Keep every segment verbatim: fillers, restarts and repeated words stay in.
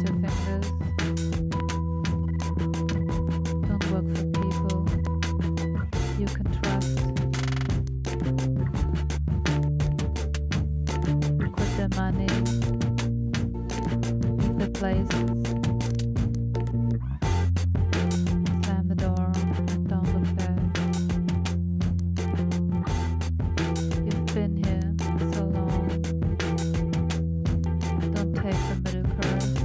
your fingers. Don't work for people you can trust. Quit their money. Leave their places. Slam the door and don't look back. You've been here so long. Don't take the middle course.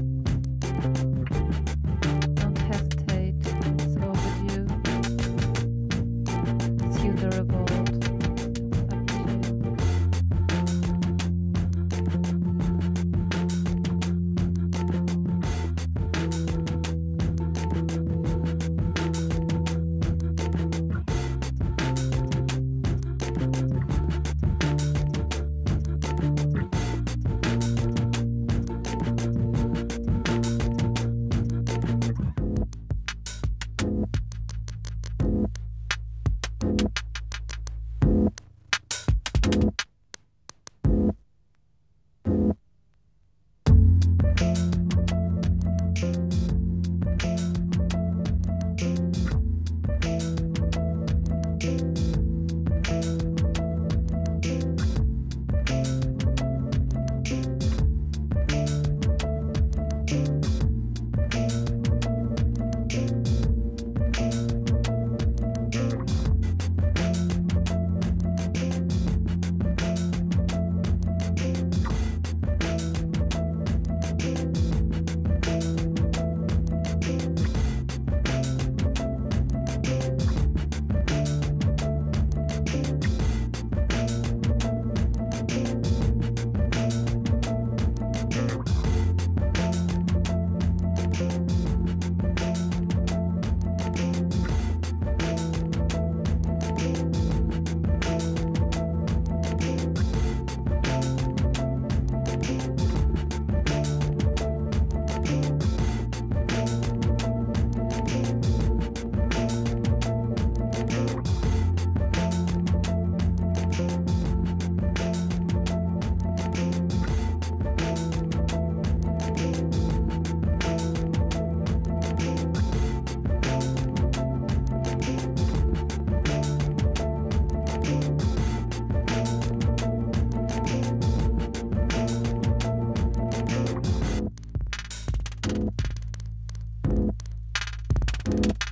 Don't hesitate, it's overdue. Pursue the revolt. Up to you. You